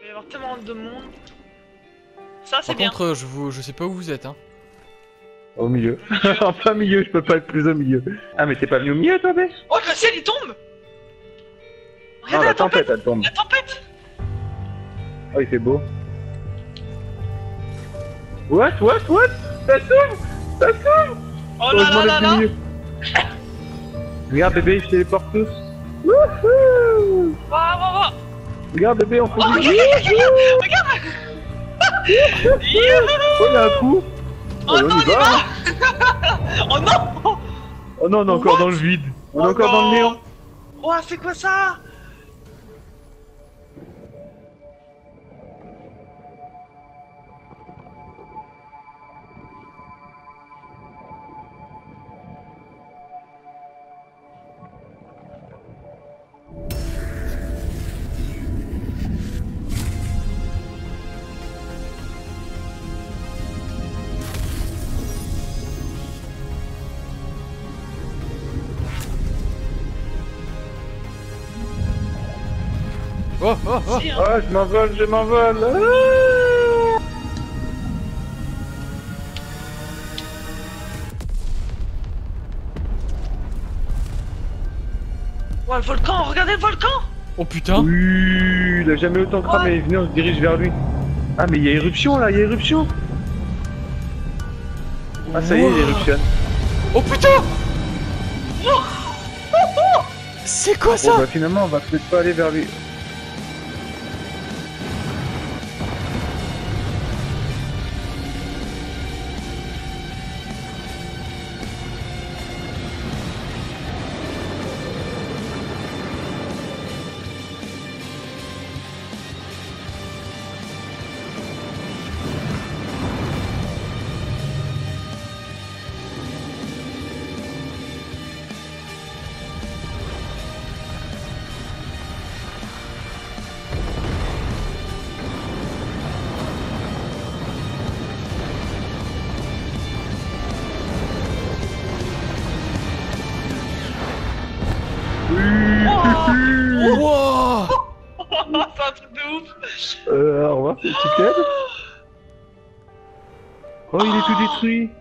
y avoir tellement de monde. Ça, c'est Par bien. contre, je sais pas où vous êtes, hein. Au milieu. En plein milieu, je peux pas être plus au milieu. Ah, mais t'es pas venu au milieu, toi, Bech? Oh, le ciel, il tombe. Non, Regardez la tempête, elle tombe. La tempête. Oh, il fait beau. What? Ça s'ouvre. Oh là là là là. Regarde, bébé, je téléporte tous. Wouhou! Waouh. Regarde, bébé, on fait Oh, du... regarde. Oh, il y a un coup. Oh non, on y il y va. va. Oh non. Oh non, on est encore What? dans le vide. On est Oh encore dans le non. néant. Oh, c'est quoi ça? Oh, oh, oh. Si, hein. Oh, je m'envole. Ah! Ouais, le volcan, regardez le volcan. Oh putain. Oui, il a jamais autant cramé. Venez, on se dirige vers lui. Ah, mais il y a éruption là, il y a éruption. Ah, ça y est, il éruptionne. Oh putain. C'est quoi Bon, ça? bah finalement, on va peut-être pas aller vers lui. Wow. C'est un truc de ouf. Au revoir, c'est Chicken. Oh, il est tout détruit.